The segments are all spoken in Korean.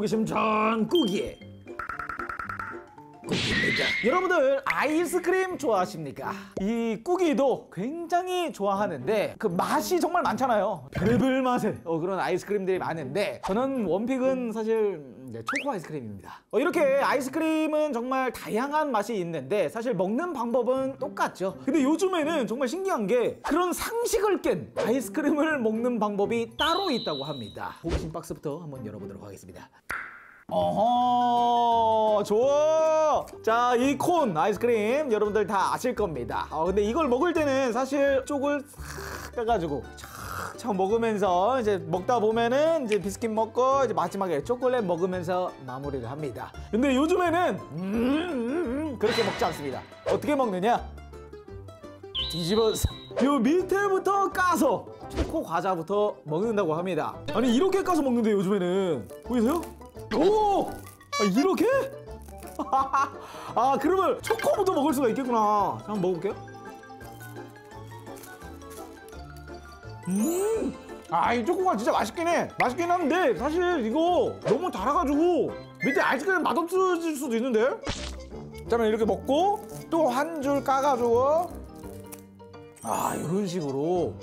호기심 전꾸기에 꾸기입니다. 여러분들 아이스크림 좋아하십니까? 이 꾸기도 굉장히 좋아하는데 그 맛이 정말 많잖아요. 별별 맛의 그런 아이스크림들이 많은데 저는 원픽은 사실 초코 아이스크림입니다. 이렇게 아이스크림은 정말 다양한 맛이 있는데 사실 먹는 방법은 똑같죠. 근데 요즘에는 정말 신기한 게 그런 상식을 깬 아이스크림을 먹는 방법이 따로 있다고 합니다. 호기심 박스부터 한번 열어보도록 하겠습니다. 어허, 좋아. 자, 이 콘 아이스크림 여러분들 다 아실 겁니다. 근데 이걸 먹을 때는 사실 쪽을 싹 까가지고 참 먹으면서 이제 먹다 보면은 이제 비스킷 먹고 이제 마지막에 초콜릿 먹으면서 마무리를 합니다. 근데 요즘에는 그렇게 먹지 않습니다. 어떻게 먹느냐? 뒤집어서 요 밑에부터 까서 초코 과자부터 먹는다고 합니다. 아니 이렇게 까서 먹는데 요즘에는 보이세요? 오! 이렇게? 그러면 초코부터 먹을 수가 있겠구나. 자, 한번 먹어볼게요. 이 초코가 진짜 맛있긴 해. 맛있긴 한데 사실 이거 너무 달아가지고 밑에 아이스크림 맛없어질 수도 있는데? 그러면 이렇게 먹고 또 한 줄 까가지고 이런 식으로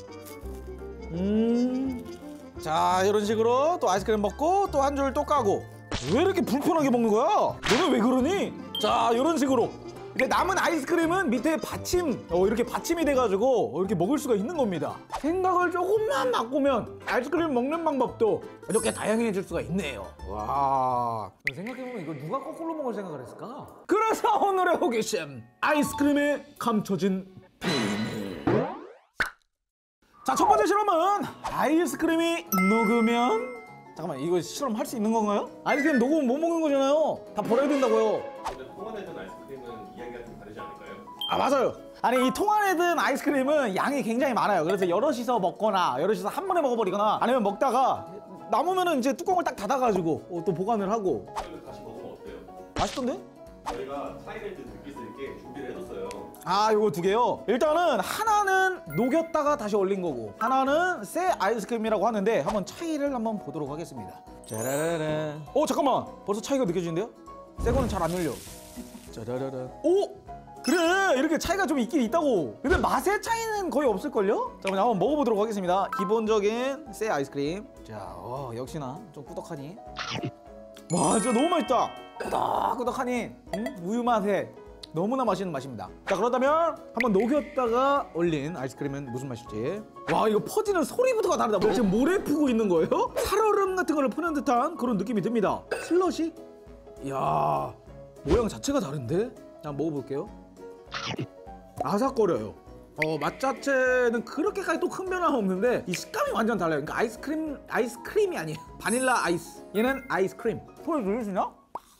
자, 이런 식으로 또 아이스크림 먹고 또 한 줄 또 까고. 왜 이렇게 불편하게 먹는 거야? 너는 왜 그러니? 자, 이런 식으로 이렇게 남은 아이스크림은 밑에 받침 이렇게 받침이 돼가지고 이렇게 먹을 수가 있는 겁니다. 생각을 조금만 바꾸면 아이스크림 먹는 방법도 이렇게 다양해질 수가 있네요. 와, 생각해보면 이걸 누가 거꾸로 먹을 생각을 했을까? 그래서 오늘의 호기심, 아이스크림에 감춰진 비밀. 자, 첫 번째 실험은 아이스크림이 녹으면, 잠깐만, 이거 실험할 수 있는 건가요? 아이스크림 녹으면 못 먹는 거잖아요. 다 버려야 된다고요. 근데 통 안에 든 아이스크림은 이야기가 좀 다르지 않을까요? 맞아요. 아니 이 통 안에 든 아이스크림은 양이 굉장히 많아요. 그래서 여럿이서 먹거나 여럿이서 한 번에 먹어버리거나 아니면 먹다가 남으면은 이제 뚜껑을 딱 닫아가지고 또 보관을 하고. 이거 다시 먹으면 어때요? 맛있던데? 저희가 차이를 좀 느낄 수 있게 준비를 해뒀어요. 요거 두 개요. 일단은 하나는 녹였다가 다시 얼린 거고 하나는 새 아이스크림이라고 하는데 한번 차이를 한번 보도록 하겠습니다. 짜라라란. 잠깐만, 벌써 차이가 느껴지는데요? 새 거는 잘 안 열려. 짜라라란. 그래, 이렇게 차이가 좀 있긴 있다고. 근데 맛의 차이는 거의 없을걸요? 잠깐만, 한번 먹어보도록 하겠습니다. 기본적인 새 아이스크림. 자, 역시나 좀 꾸덕하니. 와, 진짜 너무 맛있다. 꾸덕꾸덕하니 우유 맛에 너무나 맛있는 맛입니다. 자, 그렇다면 한번 녹였다가 얼린 아이스크림은 무슨 맛일지. 와, 이거 퍼지는 소리부터가 다르다. 뭐 지금 모래 푸고 있는 거예요? 살얼음 같은 거를 푸는 듯한 그런 느낌이 듭니다. 슬러시? 이야, 모양 자체가 다른데? 한번 먹어볼게요. 아삭거려요. 맛 자체는 그렇게까지 또 큰 변화는 없는데 이 식감이 완전 달라요. 그러니까 아이스크림이 아니에요. 바닐라 아이스. 얘는 아이스크림. 소리 들리시나?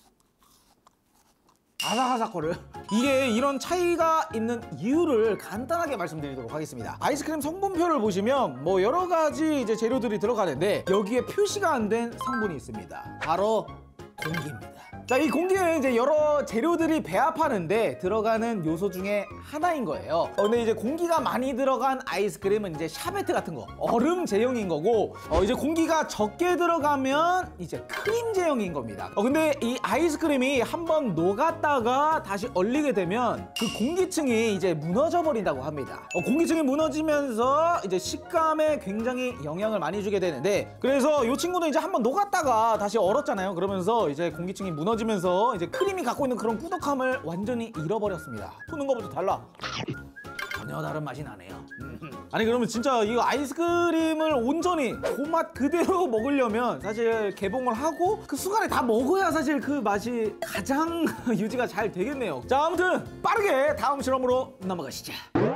아삭아삭거려요. 이게 이런 차이가 있는 이유를 간단하게 말씀드리도록 하겠습니다. 아이스크림 성분표를 보시면 뭐 여러 가지 이제 재료들이 들어가는데 여기에 표시가 안 된 성분이 있습니다. 바로 공기입니다. 자, 이 공기는 이제 여러 재료들이 배합하는데 들어가는 요소 중에 하나인 거예요. 근데 이제 공기가 많이 들어간 아이스크림은 이제 샤베트 같은 거, 얼음 제형인 거고, 이제 공기가 적게 들어가면 이제 크림 제형인 겁니다. 근데 이 아이스크림이 한번 녹았다가 다시 얼리게 되면 그 공기층이 이제 무너져 버린다고 합니다. 공기층이 무너지면서 이제 식감에 굉장히 영향을 많이 주게 되는데, 그래서 이 친구는 이제 한번 녹았다가 다시 얼었잖아요. 그러면서 이제 공기층이 무너지면서 이제 크림이 갖고 있는 그런 꾸덕함을 완전히 잃어버렸습니다. 푸는 것부터 달라. 전혀 다른 맛이 나네요. 아니, 그러면 진짜 이거 아이스크림을 온전히 그 맛 그대로 먹으려면 사실 개봉을 하고 그 순간에 다 먹어야 사실 그 맛이 가장 유지가 잘 되겠네요. 자, 아무튼 빠르게 다음 실험으로 넘어가시죠.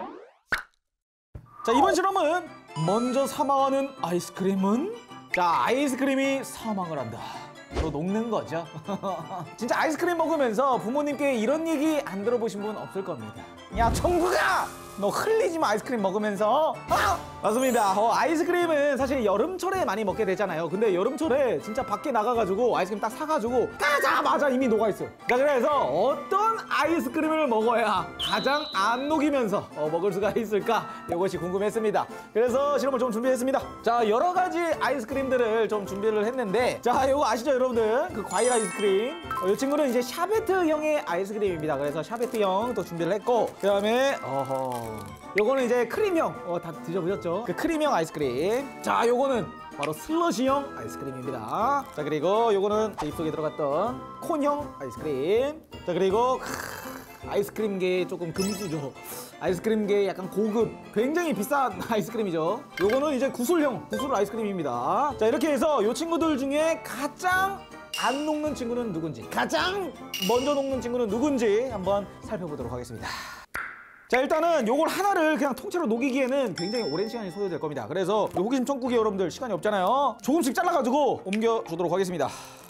자, 이번 실험은 먼저 사망하는 아이스크림은, 자, 아이스크림이 사망을 한다. 또 녹는 거죠. 진짜 아이스크림 먹으면서 부모님께 이런 얘기 안 들어보신 분 없을 겁니다. 야, 청구가 너 흘리지 마 아이스크림 먹으면서. 맞습니다. 아이스크림은 사실 여름철에 많이 먹게 되잖아요. 근데 여름철에 진짜 밖에 나가가지고 아이스크림 딱 사가지고 가자마자 이미 녹아있어요. 자, 그래서 어떤 아이스크림을 먹어야 가장 안 녹이면서 먹을 수가 있을까? 이것이 궁금했습니다. 그래서 실험을 좀 준비했습니다. 자, 여러 가지 아이스크림들을 좀 준비를 했는데, 자, 이거 아시죠 여러분들? 그 과일 아이스크림. 이 친구는 이제 샤베트형의 아이스크림입니다. 그래서 샤베트형 또 준비를 했고, 그 다음에 요거는 이제 크림형. 다 드셔보셨죠? 그 크림형 아이스크림. 자, 요거는 바로 슬러시형 아이스크림입니다. 자, 그리고 요거는 제 입속에 들어갔던 콘형 아이스크림. 자, 그리고 아이스크림계의 조금 금수저. 아이스크림계의 약간 고급, 굉장히 비싼 아이스크림이죠. 요거는 이제 구슬 아이스크림입니다. 자, 이렇게 해서 요 친구들 중에 가장 안 녹는 친구는 누군지, 가장 먼저 녹는 친구는 누군지 한번 살펴보도록 하겠습니다. 자, 일단은 요걸 하나를 그냥 통째로 녹이기에는 굉장히 오랜 시간이 소요될 겁니다. 그래서 호기심 천국에 여러분들 시간이 없잖아요. 조금씩 잘라가지고 옮겨주도록 하겠습니다.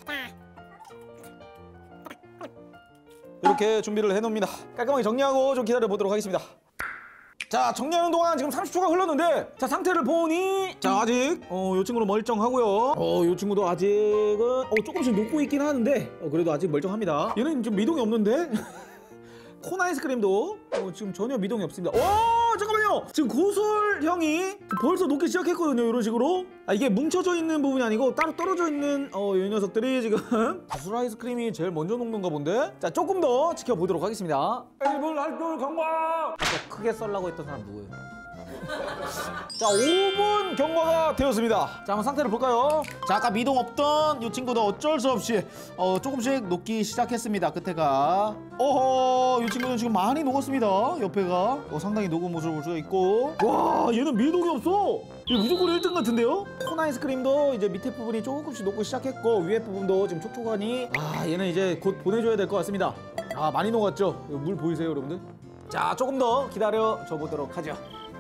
이렇게 준비를 해놓습니다. 깔끔하게 정리하고 좀 기다려보도록 하겠습니다. 자, 정리하는 동안 지금 30초가 흘렀는데, 자, 상태를 보니, 자, 아직 요 친구는 멀쩡하고요. 요 친구도 아직은 조금씩 녹고 있긴 하는데 그래도 아직 멀쩡합니다. 얘는 좀 미동이 없는데? 콘 아이스크림도 지금 전혀 미동이 없습니다. 오, 잠깐만요. 지금 구슬형이 벌써 녹기 시작했거든요. 이런 식으로. 이게 뭉쳐져 있는 부분이 아니고 따로 떨어져 있는 이 녀석들이 지금 구슬 아이스크림이 제일 먼저 녹는가 본데. 자, 조금 더 지켜보도록 하겠습니다. 1분 할줄 경과. 아까 크게 썰라고 했던 사람 누구예요? 자, 5분 경과가 되었습니다. 자, 한번 상태를 볼까요? 자, 아까 미동 없던 이 친구도 어쩔 수 없이 조금씩 녹기 시작했습니다. 끝에가. 이 친구는 지금 많이 녹았습니다. 옆에가 상당히 녹은 모습을 볼 수가 있고. 와, 얘는 미동이 없어. 얘 무조건 1등 같은데요? 콘 아이스크림도 이제 밑에 부분이 조금씩 녹고 시작했고, 위에 부분도 지금 촉촉하니 얘는 이제 곧 보내줘야 될 것 같습니다. 많이 녹았죠? 물 보이세요, 여러분들? 자, 조금 더 기다려 줘보도록 하죠.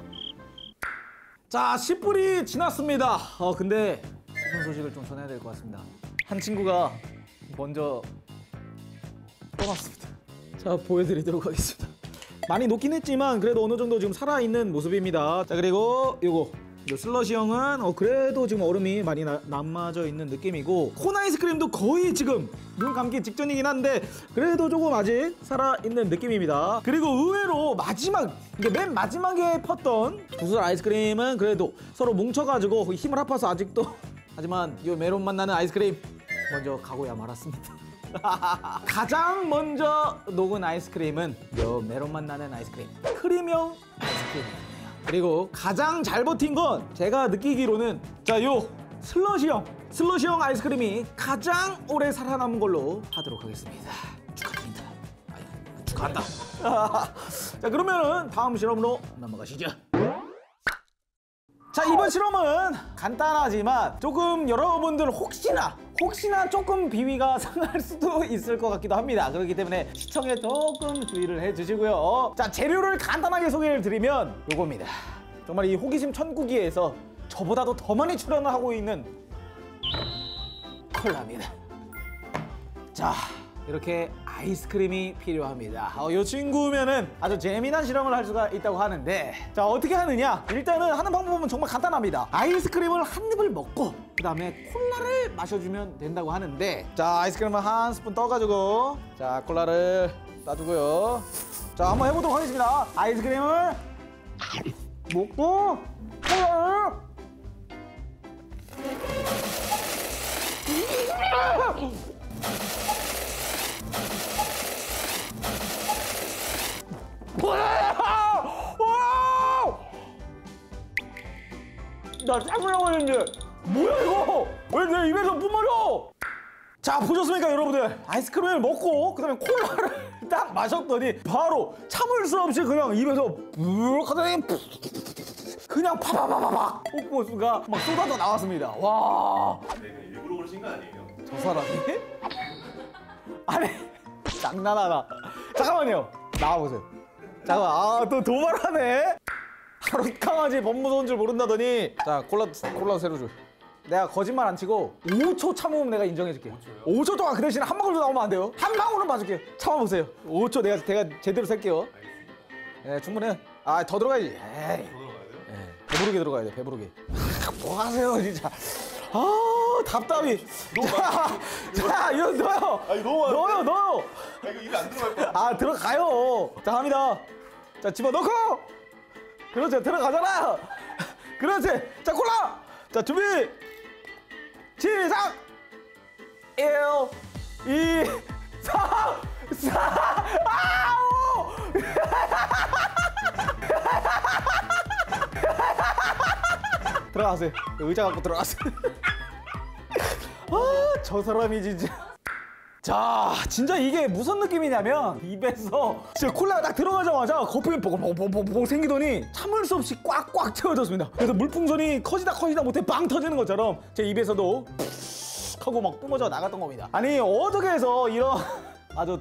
자, 10분이 지났습니다. 근데 슬픈 소식을 좀 전해야 될 것 같습니다. 한 친구가 먼저 떠났습니다. 자, 보여드리도록 하겠습니다. 많이 녹긴 했지만 그래도 어느 정도 지금 살아있는 모습입니다. 자, 그리고 요 슬러시형은 그래도 지금 얼음이 많이 남아져 있는 느낌이고, 콘 아이스크림도 거의 지금 눈 감기 직전이긴 한데 그래도 조금 아직 살아있는 느낌입니다. 그리고 의외로 이게 맨 마지막에 펐던 구슬 아이스크림은 그래도 서로 뭉쳐가지고 힘을 합해서 아직도 하지만 이 메론 맛 나는 아이스크림 먼저 가고야 말았습니다. 가장 먼저 녹은 아이스크림은 이 메론 맛 나는 아이스크림, 크림형 아이스크림이에요. 그리고 가장 잘 버틴 건 제가 느끼기로는 요 슬러시형 아이스크림이 가장 오래 살아남은 걸로 하도록 하겠습니다. 축하드립니다. 축하한다. 자, 그러면은 다음 실험으로 넘어가시죠. 자, 이번 실험은 간단하지만 조금 여러분들 혹시나 조금 비위가 상할 수도 있을 것 같기도 합니다. 그렇기 때문에 시청에 조금 주의를 해주시고요. 자, 재료를 간단하게 소개를 드리면 요겁니다. 정말 이 호기심 천국이에서 저보다도 더 많이 출연을 하고 있는 콜라입니다. 자, 이렇게 아이스크림이 필요합니다. 이 친구면은 아주 재미난 실험을 할 수가 있다고 하는데, 자, 어떻게 하느냐? 일단은 하는 방법은 정말 간단합니다. 아이스크림을 한 입을 먹고 그 다음에 콜라를 마셔주면 된다고 하는데, 자, 아이스크림을 한 스푼 떠가지고, 자, 콜라를 따주고요. 자, 한번 해보도록 하겠습니다. 아이스크림을 먹고 콜라를 나 짱구라고 했는데 뭐야 이거? 왜 내 입에서 뿜어져? 자, 보셨습니까 여러분들? 아이스크림을 먹고 그 다음에 콜라를 딱 마셨더니 바로 참을 수 없이 그냥 입에서 푹 하더니 그냥 파바바바박 옥보수가 막 쏟아져 나왔습니다. 와, 네, 일부러 그러신 거 아니에요? 저 사람이? 아니, 장난하나. 잠깐만요, 나와보세요. 잠깐만, 또 도발하네. 하루 강아지 법무서운 줄 모른다더니. 자, 콜라 새로 줘. 내가 거짓말 안 치고 5초 참으면 내가 인정해줄게. 5초 동안 그 대신에 한 방울도 나오면 안 돼요. 한 방울은 봐줄게. 참아보세요. 5초 내가 제대로 셀게요. 네, 충분해. 아, 더 들어가야지. 에이. 더 들어가야 돼요? 배부르게 들어가야 돼, 배부르게. 뭐 하세요, 진짜. 아, 답답이. 자, 이거 넣어요. 아, 이거 너무 많은데? 넣어요. 아, 이거 입에 안 들어갈 거야. 아, 들어가요. 자, 갑니다. 자, 집어넣고. 그렇지, 들어가잖아. 그렇지. 자, 콜라. 자, 준비. 시작. 1, 2, 3, 4, 5. 들어가세요. 의자 갖고 들어가세요. 아, 저 사람이 진짜. 자, 진짜 이게 무슨 느낌이냐면 입에서 진짜 콜라가 딱 들어가자마자 거품이 뽀글뽀글 생기더니 참을 수 없이 꽉꽉 채워졌습니다. 그래서 물풍선이 커지다 못해 빵 터지는 것처럼 제 입에서도 푹 하고 막 뿜어져 나갔던 겁니다. 아니, 어떻게 해서 이런 아주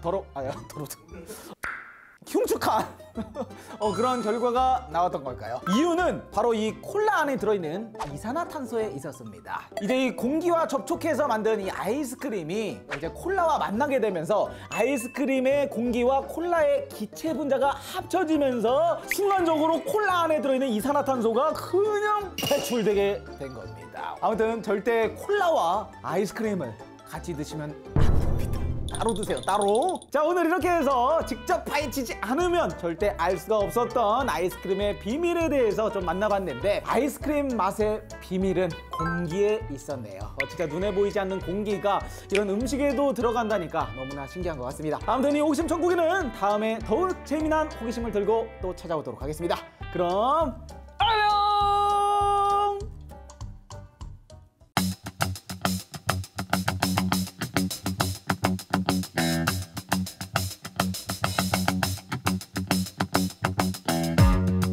흉측한 그런 결과가 나왔던 걸까요? 이유는 바로 이 콜라 안에 들어있는 이산화탄소에 있었습니다. 이제 이 공기와 접촉해서 만든 이 아이스크림이 이제 콜라와 만나게 되면서 아이스크림의 공기와 콜라의 기체 분자가 합쳐지면서 순간적으로 콜라 안에 들어있는 이산화탄소가 그냥 배출되게 된 겁니다. 아무튼 절대 콜라와 아이스크림을 같이 드시면 안 됩니다. 따로 드세요, 따로. 자, 오늘 이렇게 해서 직접 파헤치지 않으면 절대 알 수가 없었던 아이스크림의 비밀에 대해서 좀 만나봤는데, 아이스크림 맛의 비밀은 공기에 있었네요. 진짜 눈에 보이지 않는 공기가 이런 음식에도 들어간다니까 너무나 신기한 것 같습니다. 아무튼 이 호기심 천국에는 다음에 더욱 재미난 호기심을 들고 또 찾아오도록 하겠습니다. 그럼